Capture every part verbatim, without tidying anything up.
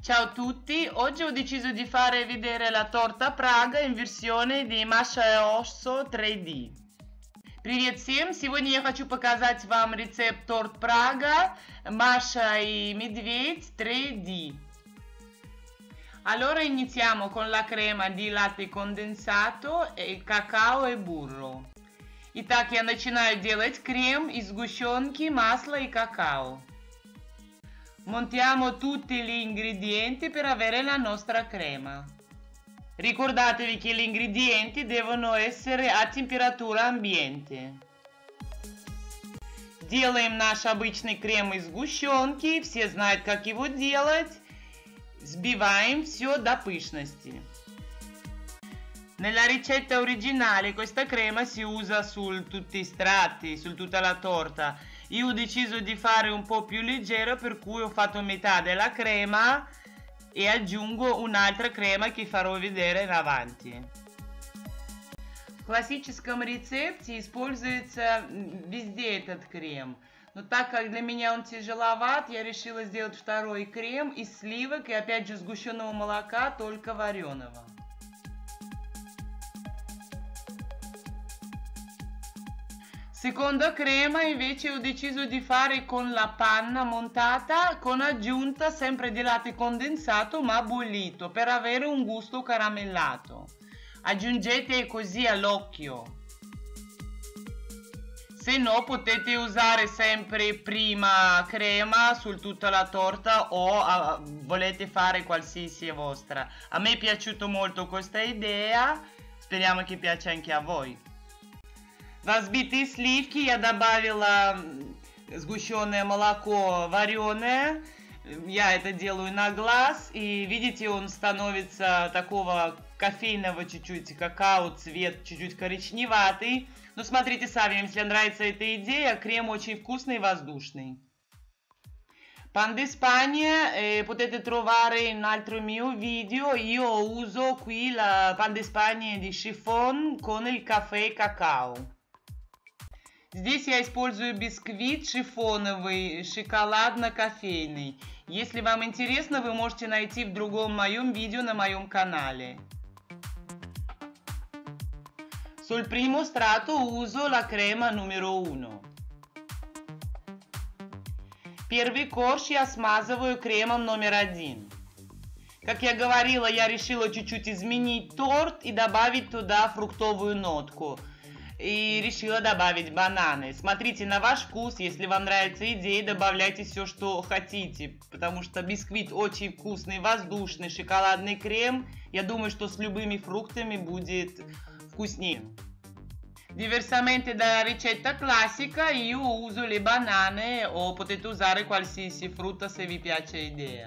Ciao a tutti, oggi ho deciso di fare vedere la torta Praga in версионе di Маша и Оsso три дэ. Привет всем! Сегодня я хочу показать вам рецепт торт Praga Masha и Медведь три дэ. Allora iniziamo con la crema di latte condensato, e cacao e burro. Итак, я начинаю делать крем из сгущенки, масла и какао. Montiamo tutti gli ingredienti per avere la nostra crema. Ricordatevi che gli ingredienti devono essere a temperatura ambiente. Делаем наш обычный крем из сгущенки, все знают, как его делать. Sbivaем все до pышности. Nella ricetta originale questa crema si usa su tutti i strati, su tutta la torta. Io ho deciso di fare un po' più leggero, per cui ho fatto metà della crema e aggiungo un'altra crema che farò vedere in avanti. В классическом рецепте используется везде этот крем. Но так как для меня он тяжеловат, я решила сделать второй крем из сливок и опять же сгущенного молока, только вареного. Seconda crema invece ho deciso di fare con la panna montata con aggiunta sempre di latte condensato ma bollito per avere un gusto caramellato. Aggiungete così all'occhio. Se no potete usare sempre prima crema su tutta la torta o uh, volete fare qualsiasi vostra. A me è piaciuto molto questa idea, speriamo che piaccia anche a voi. В взбитые сливки я добавила сгущенное молоко вареное. Я это делаю на глаз. И видите, он становится такого кофейного чуть-чуть, какао, цвет чуть-чуть коричневатый. Но смотрите сами, если нравится эта идея, крем очень вкусный и воздушный. Pan di Spagna eh, potete trovare in un altro mio video. Io uso qui la pan di Spagna di chiffon con il caffè cacao. Здесь я использую бисквит шифоновый, шоколадно-кофейный. Если вам интересно, вы можете найти в другом моем видео на моем канале. Sul primo strato uso la crema numero uno. Первый корж я смазываю кремом номер один. Как я говорила, я решила чуть-чуть изменить торт и добавить туда фруктовую нотку. И решила добавить бананы. Смотрите на ваш вкус, если вам нравится идея, добавляйте все, что хотите, потому что бисквит очень вкусный, воздушный, шоколадный крем. Я думаю, что с любыми фруктами будет вкуснее. Diversamente dalla ricetta classica, io uso le banane o potete usare qualsiasi frutta se vi piace l'idea.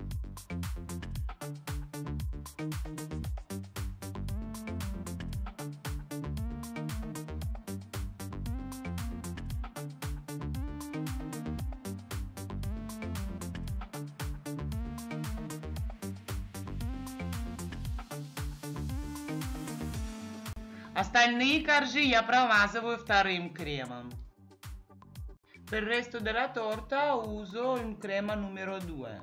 Остальные коржи я промазываю вторым кремом. Per il resto della torta uso il crema numero due.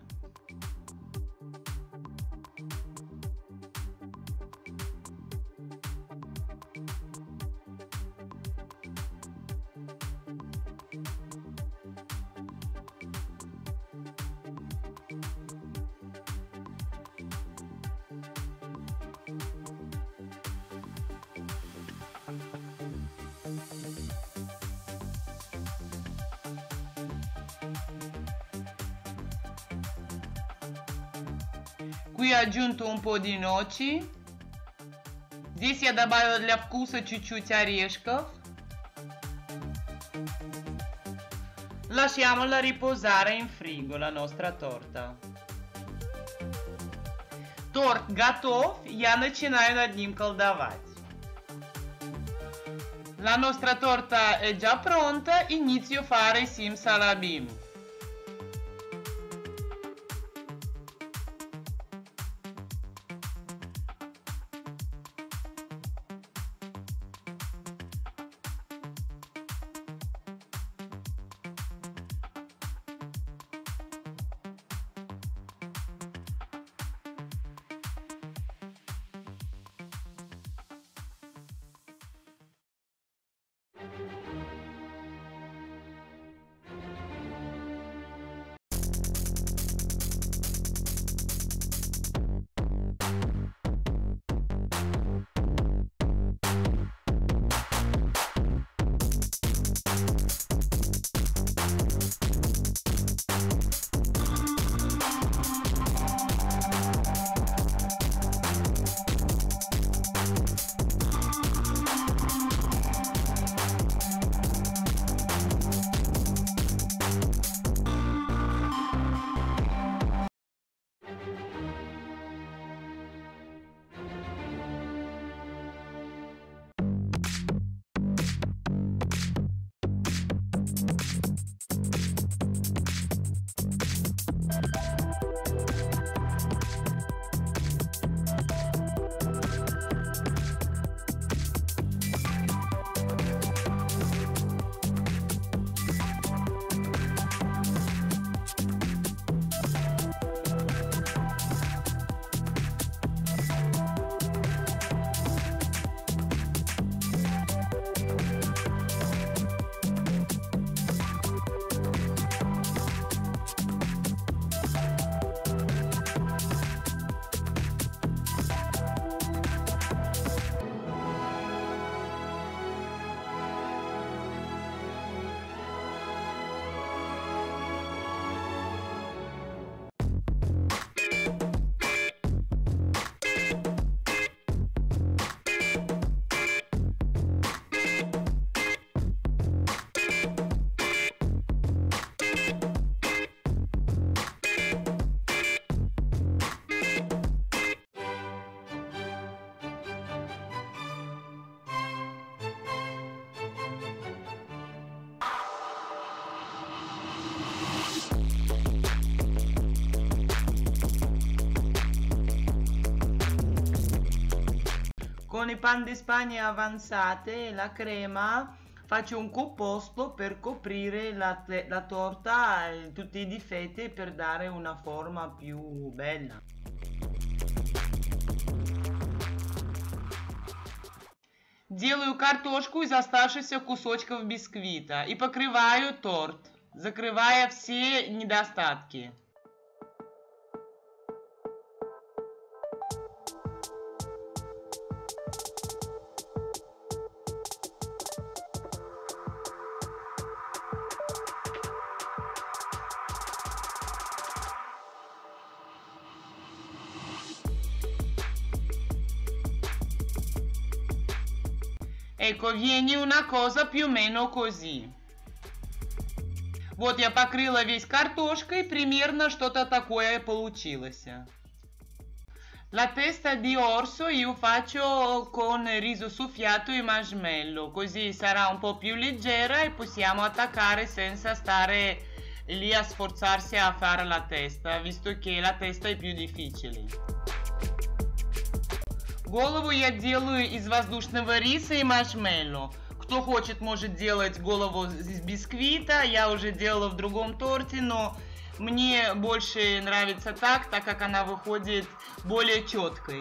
Qui ho aggiunto un po' di noci. Здесь я добавила для вкуса чуть-чуть орешков. Lasciamola riposare in frigo, la nostra torta. Торт готов, я начинаю над ним колдовать. La nostra torta è già pronta, inizio a fare simsalabim. Con i pan di Spagna avanzate e la crema faccio un composto per coprire la, la torta e tutti i difetti per dare una forma più bella. Делаю картошку из оставшихся кусочков бисквита и покрываю торт, закрывая все недостатки. Ecco, viene una cosa più o meno così. Вот я покрыла весь картошкой, примерно что-то такое получилось. La testa di orso io faccio con riso soffiato e marshmallow, così sarà un po' più leggera e possiamo attaccare senza stare lì a sforzarsi a fare la testa, visto che la testa è più difficile. Голову я делаю из воздушного риса и маршмеллоу. Кто хочет, может делать голову из бисквита. Я уже делала в другом торте, но мне больше нравится так, так как она выходит более четкой.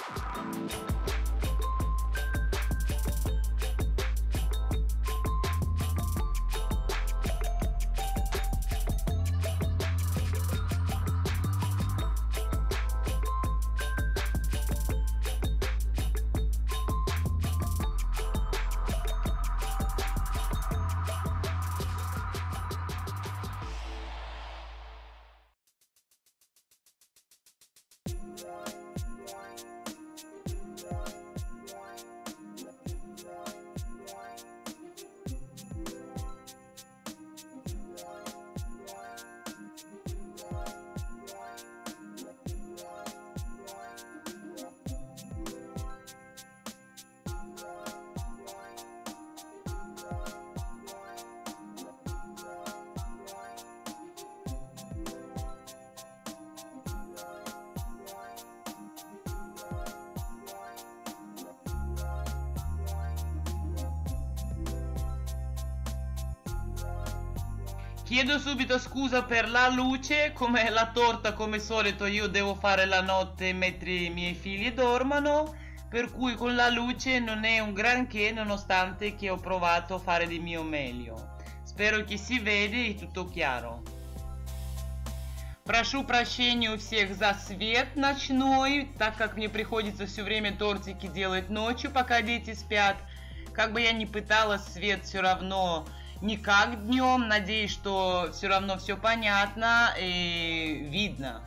Chiedo subito scusa per la luce, come la torta come solito io devo fare la notte mentre i miei figli dormono, per cui con la luce non è un granché nonostante che ho provato a fare di mio meglio. Spero che si vede e tutto chiaro. Прошу прощения у всех за свет ночной, так как мне приходится все время тортики делать ночью, пока дети спят. Как бы я ни пыталась, свет все равно не как днем. Надеюсь, что все равно все понятно и видно.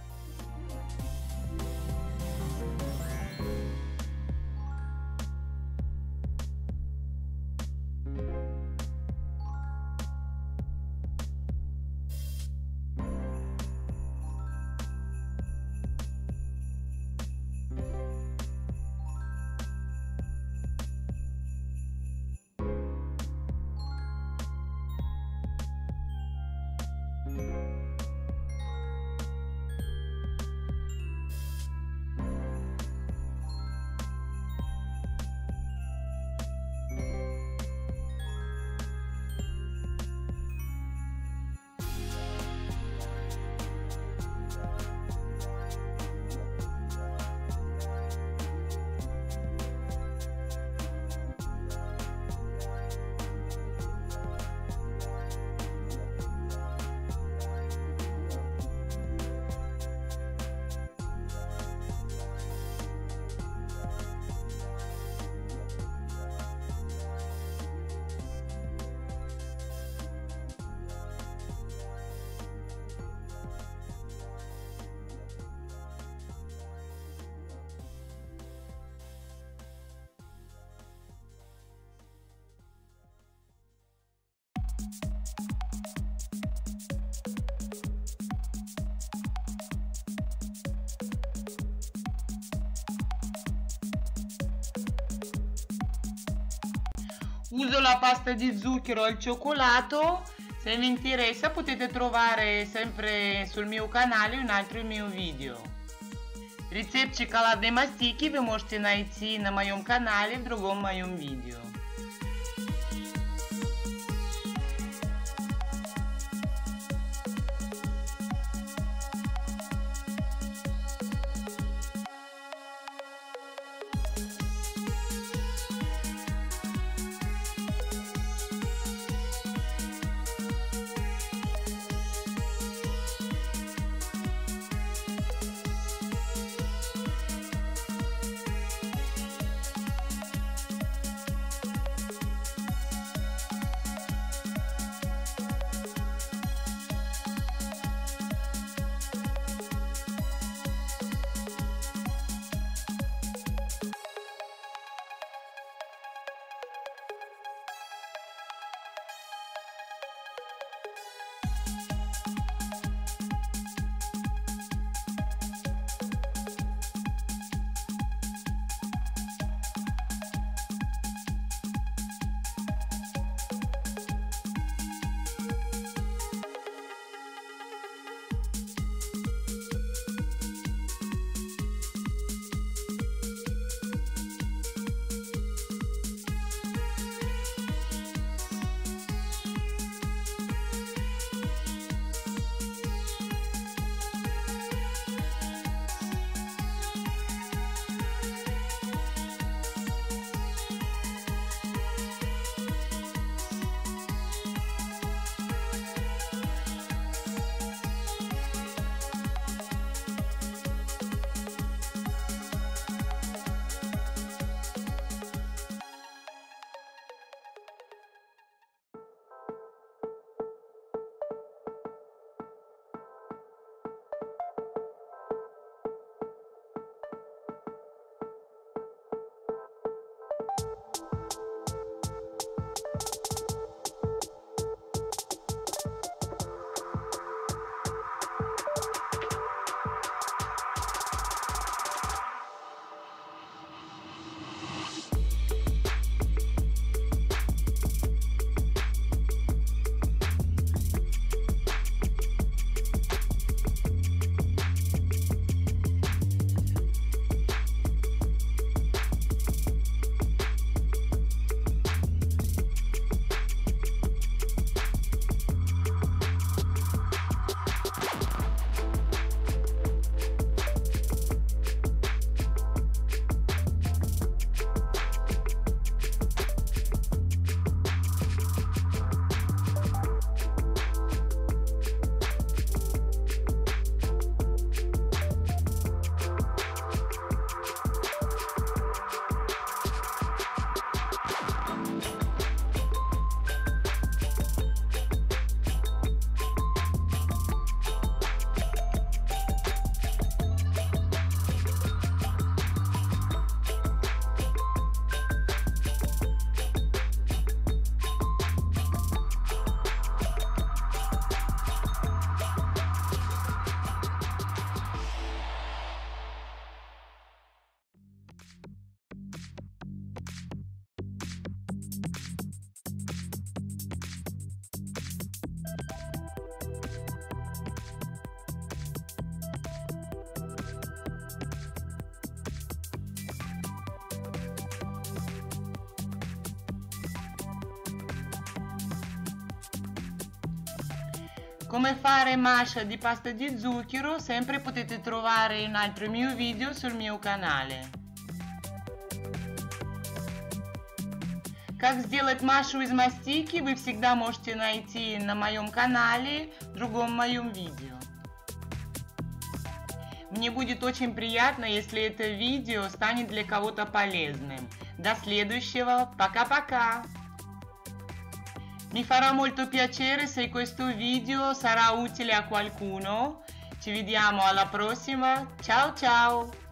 Uso la pasta di zucchero al cioccolato. Se vi interessa potete trovare sempre sul mio canale un altro mio video. Рецепт шоколадной мастики вы можете найти на моем канале в другом моем видео. Come fare masha di pasta di zucchero sempre potete trovare un altro mio video sul mio канале. Как сделать машу из мастики вы всегда можете найти на моем канале в другом моем видео. Мне будет очень приятно, если это видео станет для kого-то полезным. До следующего, пока-пока! Mi farà molto piacere se questo video sarà utile a qualcuno. Ci vediamo alla prossima. Ciao ciao!